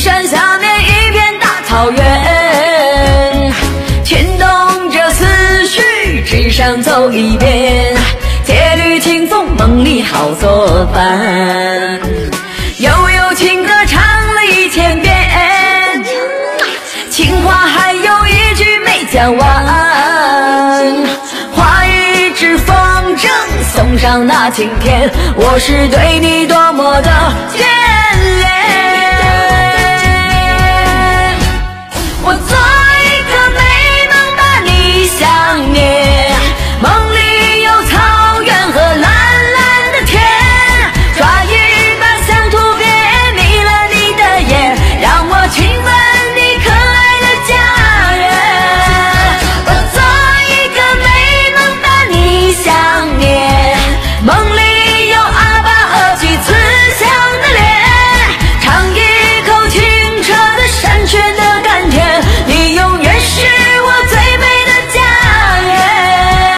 山下面一片大草原，牵动着思绪，只想走一遍。铁驴清风，梦里好作伴。悠悠情歌唱了1000遍，情话还有一句没讲完。画一纸风筝送上那晴天，我是对你多么的眷恋。